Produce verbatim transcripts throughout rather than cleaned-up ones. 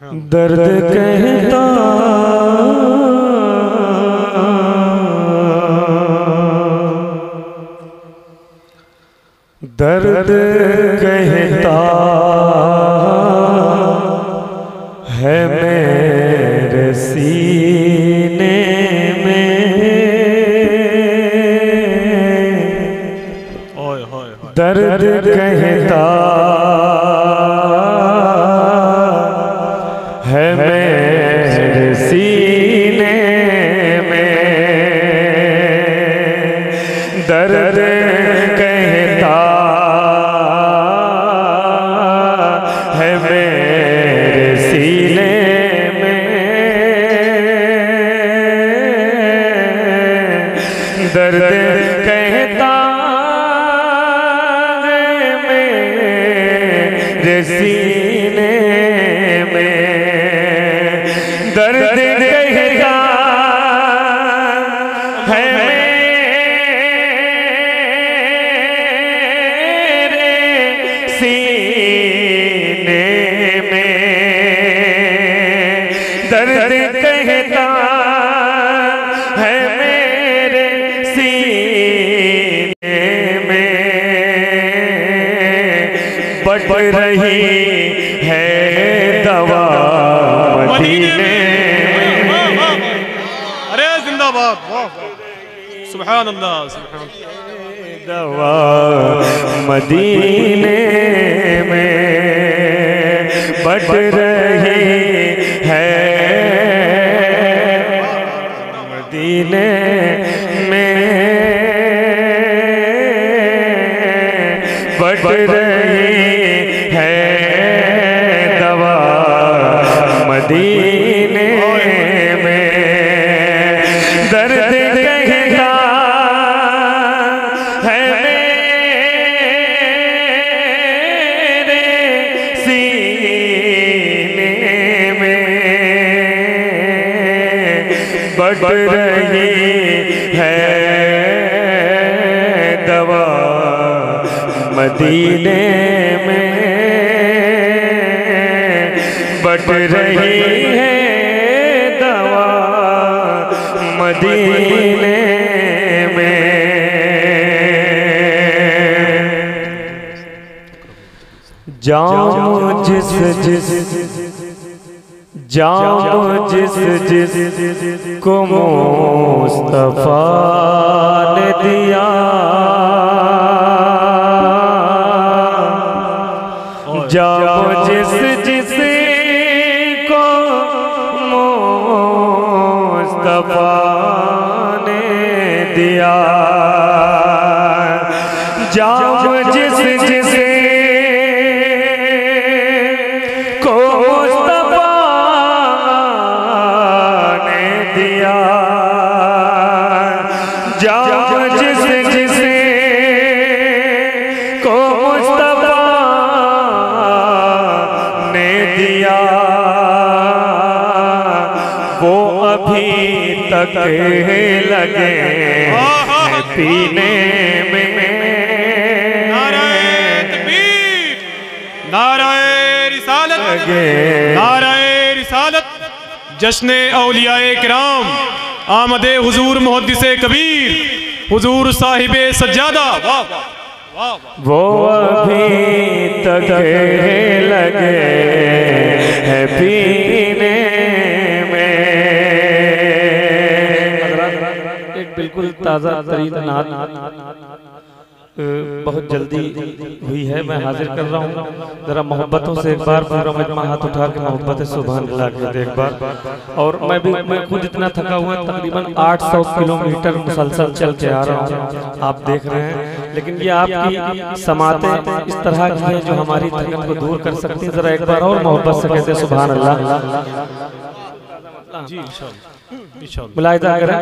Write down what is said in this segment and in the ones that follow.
दर्द कहता दर्द कहता है मेरे सीने में, दर्द कहता है मेरे सीने में, दर्द कहता है मेरे सीने में, दर्द कहता है मेरे सीने में, दर्द कहता है मेरे सीने में, दर्द कहता है मेरे सीने में, बट रही है दवा मदीने में। अरे जिंदाबाद, सुभान अल्लाह, सुभान दवा मदीने में बट रही है, मदीने में बट रही है दवा मदीने में, दर्द कहता है मेरे सीने में, बट रही है दवा मदीने में, बट रही है दवा मदीने में। जाऊं जिस जिस जाऊं जिस जिस को मुस्तफा ने दिया, जाऊं जिस जिस को मुस्तफा ने दिया, जाऊं जिस जिस को मुस्तफा ने दिया, जाऊं जिस जिस को मुस्तफा ने दिया, वो अभी तक लगे हैं पीने में। नाराए तकबीर, नाराए रिसालत, नाराए रिसालत, जश्ने औलियाए किराम, आमदे हुजूर मुहद्दिसे कबीर, हुजूर साहिबे सज्जादा। वो अभी तक लगे हैं पीने में। एक बिल्कुल ताज़ा तरीन नात बहुत जल्दी हुई है, मैं हाजिर कर रहा हूँ। ज़रा मोहब्बतों से एक बार पूरा मजमा हाथ उठा के मोहब्बत सुभान अल्लाह के एक बार। और मैं भी मैं खुद इतना थका हुआ, तकरीबन आठ सौ किलोमीटर मुसलसल चल के आ रहा हूँ, आप देख रहे हैं। लेकिन ये आपकी समातें इस तरह की हैं जो हमारी थकन को दूर कर सकती हैं। ज़रा एक बार और मोहब्बत से कहते हैं सुभान अल्लाह। जी इंशाअल्लाह, मुलाहिदा करें।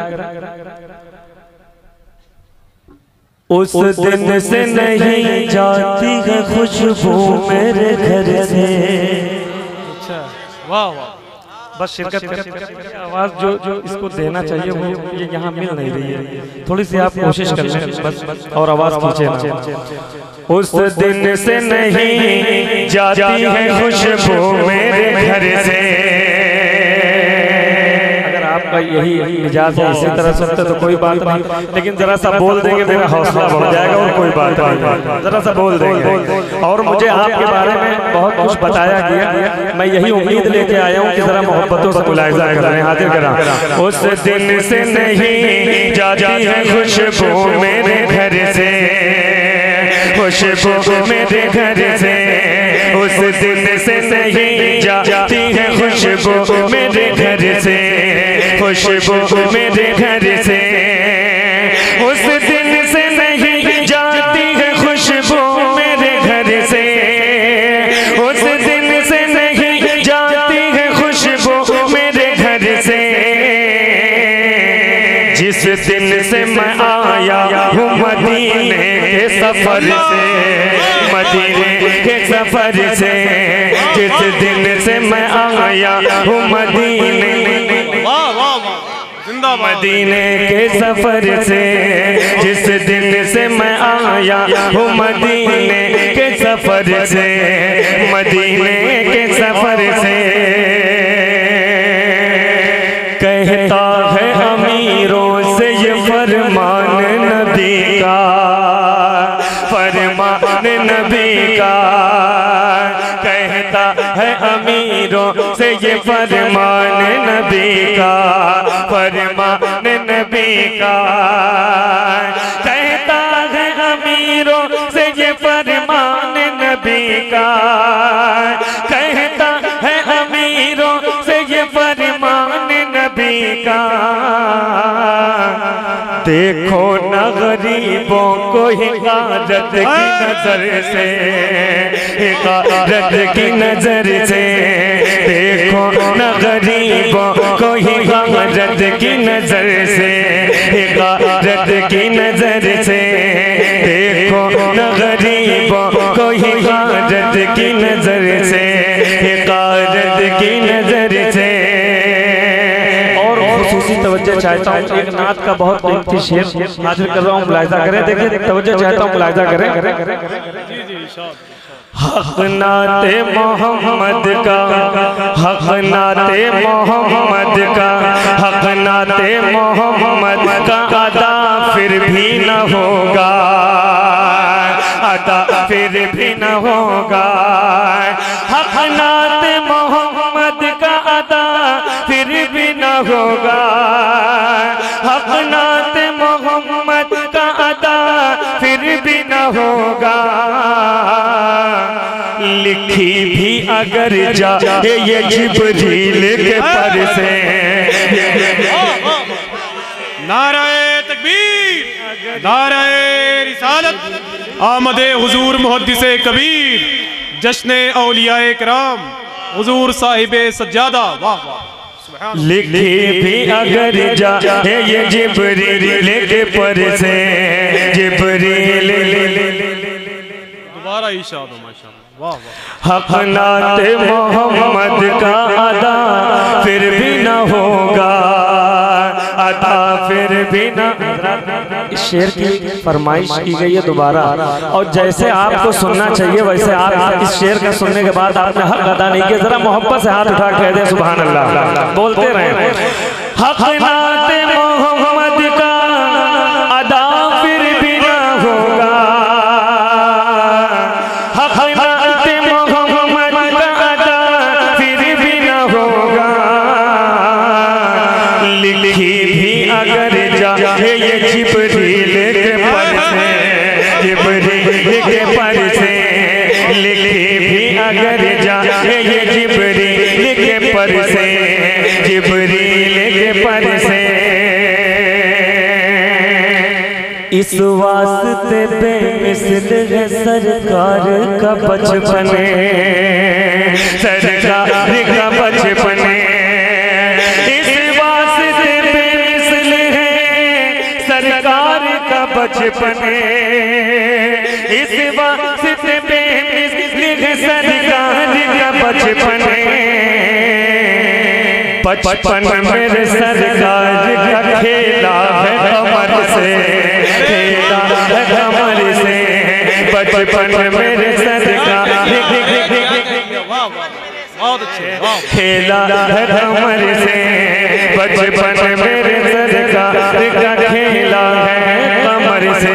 उस दिन से नहीं जाती है खुशबू मेरे घर से, अच्छा वाह वाह, बस शिरकत कर आवाज जो जो इसको देना चाहिए वो ये यहाँ मिल नहीं रही है, थोड़ी सी आप कोशिश कर लें बस और आवाज खींचे ना। उस दिन से नहीं जाती है खुशबू मेरे घर से, अगर आपका यही मिजाज है इसी तरह सुनते तो कोई बात नहीं, लेकिन जरा सा बोल देंगे मेरा हौसला बढ़ जाएगा और कोई बात नहीं, जरा सा बोल देंगे। और मुझे आपके बारे में बहुत कुछ बताया गया, मैं यही उम्मीद लेके आया हूँ कि जरा मोहब्बतों से मुलाहिजा करें, हाजिर करा। उस दिन से नहीं जाती है खुशबू मेरे घर से, खुशबू मेरे घर से, उस दिन से नहीं जाती है खुशबू मेरे घर से, खुशबू मेरे घर से, उस दिन से नहीं जाती है खुशबू मेरे घर से, उस दिन से नहीं जाती है खुशबू मेरे घर से, जिस दिन से मैं आया हूँ मदीने के सफर से, मदीने के सफर से, जिस दिन से मैं आया हूँ मदीने मदीने के सफर से, जिस दिन से मैं आया हूँ मदीने के सफर से, मदीने के सफर से, कहता है अमीरों से ये फरमान नबी का, फरमान नबी का, कहता है अमीरों से ये फरमान नबी का, फरमान नबी का, कहता है अमीरों से ये फरमान नबी का, कहता है अमीरों से ये फरमान नबी का, देखो न गरीबों को हिकारत की नजर से, हिकारत की नजर से, देखो न गरीबों को हिकारत की नजर से, हिकारत की नजर से, देखो न गरीबों को हिकारत की नजर से, हिकारत की नजर से। तवज्जो चाहता हूँ, एक नात का बहुत कीमती शेर हाजिर कर रहा हूँ, मुलाहिजा करें, देखिए तवज्जो चाहता हूँ, मुलाहिजा करें। हक नाते मोहम्मद का, हक नाते मोहम्मद का, हक नाते मोहम्मद का अदा फिर भी न होगा, अदा फिर भी न होगा, हक नाते मोहम्मद का अदा फिर भी न होगा, हक नाते मोहम्मद का अदा फिर भी न होगा, लिखी भी अगर जाए ये जिब्रील के पर से। नाराए तकबीर, नाराए रिसालत, आमदे हुजूर मुहद्दिसे कबीर, जश्ने औलियाए किराम, हुजूर साहिबे सज्जादा। वाह वाह। लिखी भी अगर जाए ये जिब्रील के पर से, जिब्रील दोबारा इशाद माशाअल्लाह। वाह वाह। हक नाते मोहम्मद का अदा फिर भी न होगा, अदा फिर भी न। इस शेर की फरमाइश की गई है दोबारा, और जैसे आपको सुनना चाहिए वैसे आप इस शेर का सुनने के बाद आपने हक अदा नहीं किया, जरा मोहब्बत से हाथ उठा कह दे सुभान अल्लाह, बोलते रहे। हक नाते मोहम्मद का अदा फिर भी न होगा, हक नाते मोहम्मद का अदा फिर भी न होगा, लिखी भी अगर जाए ये जिब्रील के पर से, जिब्रील के पर से, लिखी भी अगर जाए ये जिब्रील के पर से, जिब्रील के पर से। इस वास्ते बेमिसल है सरकार का बचपने, सरकार का बचपने, इस वास्ते बेमिसल है सरकार का बचपने, इस वास्ते बेमिसल है सरकार का बचपने, बचपन मेरे सरकार का खेला है कमर से, खेला है कमर से, बचपन मेरे सरकार खेला है कमर से, बचपन मेरे सरकार का खेला है कमर से।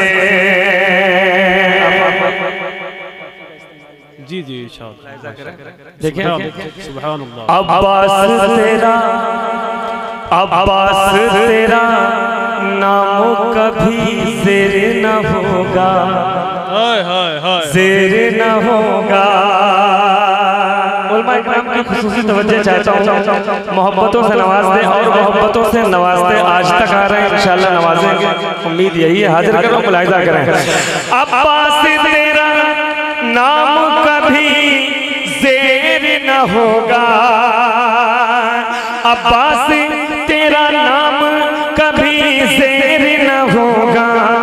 जी जी देखिए सुभान अल्लाह। अब्बास तेरा, अब्बास तेरा नाम कभी शेर न होगा, हाय हाय हाय शेर न होगा। उलमा इकराम की खुसूसी तवज्जो चाहता हूँ, मोहब्बतों से नवाज दे और मोहब्बतों से नवाजते आज तक आ रहे हैं, इंशाल्लाह नवाजेंगे, उम्मीद यही है। हाजिर करो, मुलाहिजा करें। अब्बास तेरा नाम कभी शेर न होगा, अब्बास तेरा नाम कभी शेर न होगा,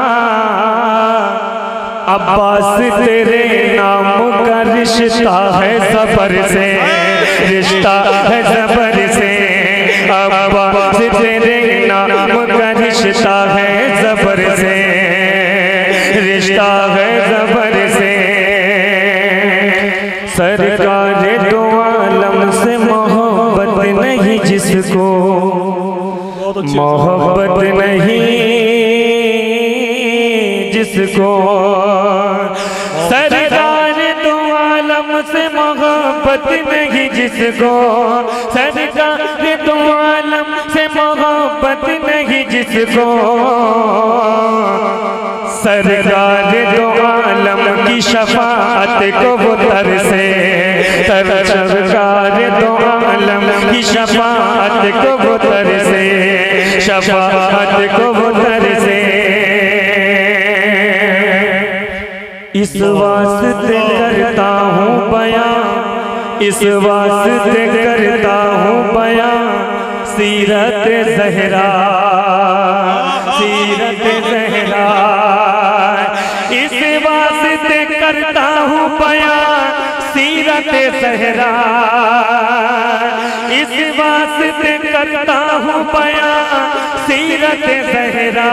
अब्बास तेरे नाम का रिश्ता है ज़बर से, रिश्ता है ज़बर से, अब्बास तेरे नाम का रिश्ता है ज़बर से, रिश्ता है ज़बर से। सरकार दो आलम से मोहब्बत नहीं जिसको, मोहब्बत नहीं जिसको, सरकार दो आलम से मोहब्बत नहीं जिसको, सरकार दो आलम से मोहब्बत नहीं जिसको, सरकार दो आलम की शफाअत को वो तरसे, सरकार दो आलम की शफाअत को वो तरसे, शफाअत को वो तरसे। इस वास्ते करता हूँ बयां, इस वास्ते करता हूँ बयां, सीरत ज़हरा, सीरत ज़हरा, इस वास्ते करता हूँ बयां, सीरत ज़हरा, इस वास्ते करता हूँ बयां, सीरत ज़हरा।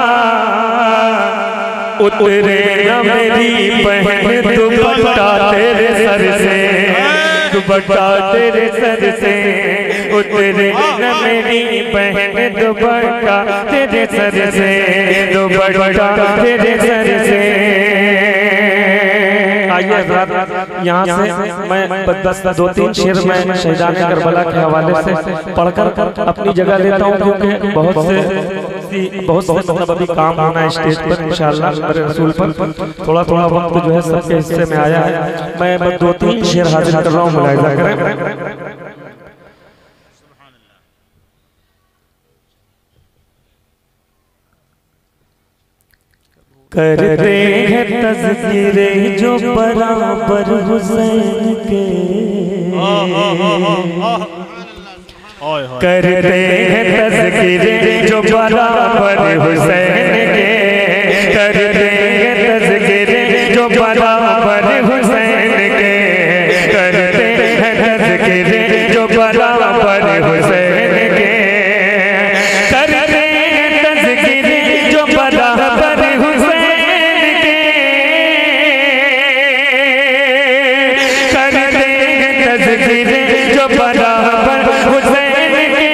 उतरे न मेरी बहन दुपट्टा तेरे सर से, दुपट्टा तेरे सर से, उतरे न मेरी बहन दुपट्टा तेरे सर से, दुपट्टा तेरे सर से। आइए यहाँ से मैं बस दो तीन शेर में शहीदान करबला के हवाले से पढ़कर अपनी जगह लेता हूँ, क्योंकि बहुत से बहुत बहुत मतलब अभी काम होना है स्टेज पर इंशाअल्लाह मेरे रसूल पर, थोड़ा थोड़ा वक्त जो है सबके हिस्से में आया है। मैं बस दो तीन शेर हाजिर कर रहा हूँ, मुलाहिजा करें। करते हैं तज़किरे जो बराबर हुसैन के, करते हैं तज़किरे जो बराबर हुसैन के, करते हैं तज़किरे जो बराबर हुसैन के, करते हैं तज़किरे जो बराबर हुसैन के, करते हैं तज़किरे जो बराबर हुसैन के, करते हैं तज़किरे जो बराबर हुसैन के।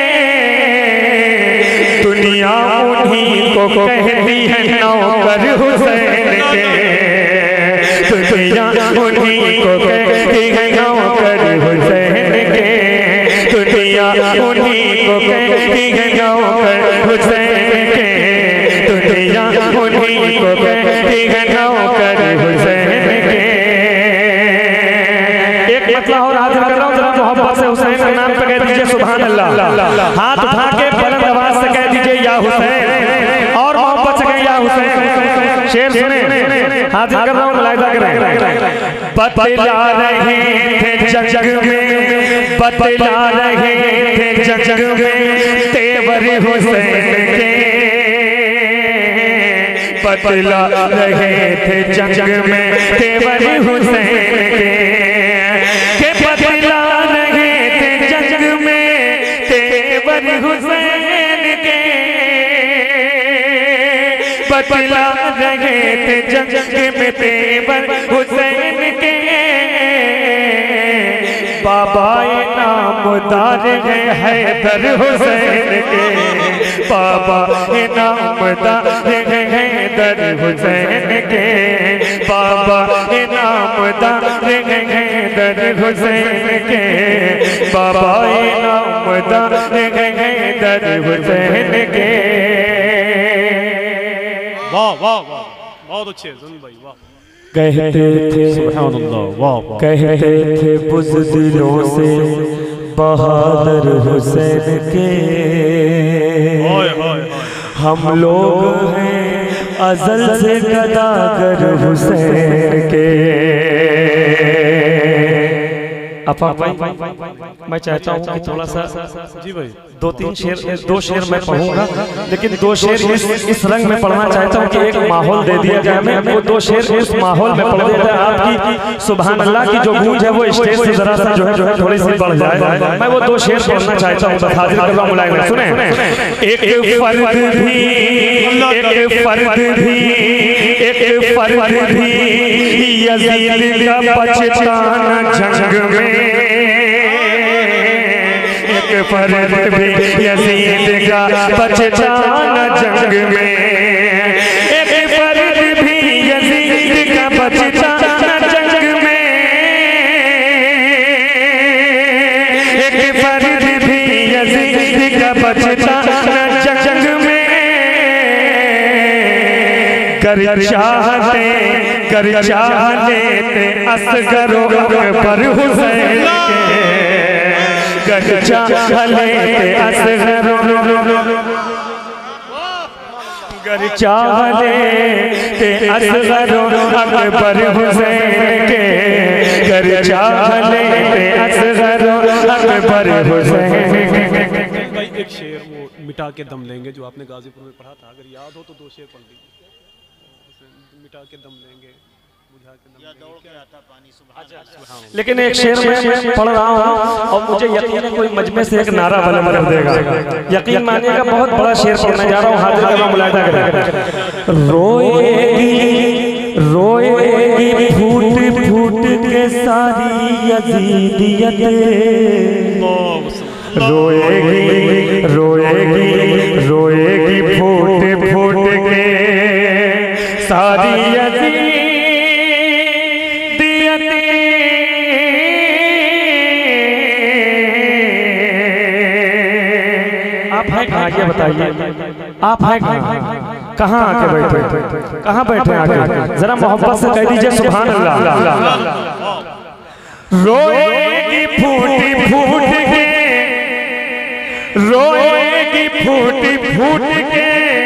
दुनिया उन्हीं को कहती है नौकर हुसैन के, दुनिया उन्हीं को कहती है नौकर हुसैन के, दुनिया उन्हीं को कहती है नौकर हुसैन के, दुनिया उन्हीं को कहती है नौकर हुसैन के। एक मतलब और हाजिर कर रहा हूँ, जरा मोहब्बत से हुसैन के नाम पे कह दीजिए सुभान अल्लाह, हाथ उठा के बुलंद आवाज से कह दीजिए या हुसैन, और मोहब्बत से कहें या हुसैन। शेर सुने, हाजिर कर रहा हूँ, मुलाहिजा करें। बतला रहे थे जग में, बतला रहे थे जग में तेवर हुसैन के, बतला रहे थे जग में तेवर हुसैन के, के बतला रहे थे जग में बतला रहे थे जंग में तेवर हुसैन के। बाबा नामदार है हैदर हुसैन के। बाबा नामदार है हैदर हुसैन के। बाबा नामदार है हैदर हुसैन के। बाबा नामदार है हैदर हुसैन के। वाह वाह वाह, बहुत अच्छे सुन भाई, वाह। कहते थे सुभान अल्लाह, वाह वाह। कहते थे बुज़दिलों से बहादुर हुसैन के। हाय हाय, हम लोग हैं अज़ल से गदागर हुसैन के। अपा भाई मैं चाहता हूँ कि थोड़ा सा जी भाई दो तीन शेर, दो शेर मैं पढ़ूंगा, लेकिन दो शेर इस, इस रंग में पढ़ना चाहता हूँ कि एक माहौल दे दिया जाए। मैं वो दो शेर उस माहौल में पढ़ दिया जाए, आपकी सुभान अल्लाह की जो गूंज है वो स्टेज से जरा सा जो है जो है थोड़ी सी बढ़ जाए। मैं वो दो शेर पढ़ना चाहता हूँ, बस हाजिर कर रहा हूँ मुलायम। सुने, एक फर्द भी एक फर्द भी एक फर्द भी यजीद का पछताना जंग में। एक फर्द भी यजीद का पछताना जंग में। एक फर्द भी यजीद का पछताना जंग में। एक फर्द भी यजीद का पछताना जंग में। कर चाहते कर चाह लेते असगरो अकबर हुसैन के। कर चाह लेते असगरो कर चाह लेते असगरो अकबर हुसैन के। कर चाह लेते असगरो अकबर हुसैन के। भाई एक शेर वो मिटा के दम लेंगे जो आपने गाजीपुर में पढ़ा था, अगर याद हो तो दो शेर पढ़ लीजिए। मिटा के दम लेंगे, बुझा के दम लेंगे, पानी सुबह। लेकिन एक शेर में मैं पढ़ रहा हूँ और मुझे यकीन है कोई मजमे से एक नारा बुलंद कर देगा। यकीन मानिएगा, बहुत बड़ा शेर पढ़ने जा रहा हूँ, हाजिर करना मुलायदा करें। रोएगी रोएगी फूट फूट के सारी यजीदियत। रोएगी रोएगी रोएगी फूट फूट के सारी यजीदियत। आप हैं कहाँ, ये बताइए, आप हैं कहाँ? कहाँ आके बैठे, कहाँ बैठे आके? जरा मोहब्बत से कह दीजिए सुभान अल्लाह। रोएगी फूटी फूट के, रोएगी फूटी फूट के,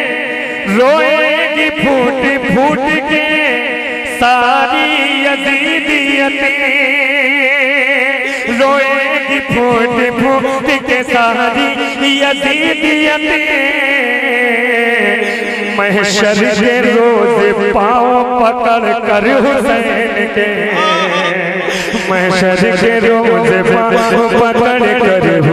रोएगी फूटी फूट के सारी यजीदियत। रोएगी फूट फूट के सारी यजीदियत। महशर के रोज पाँव पकड़ कर हुसैन के। महशर के रोज पाँव पकड़ कर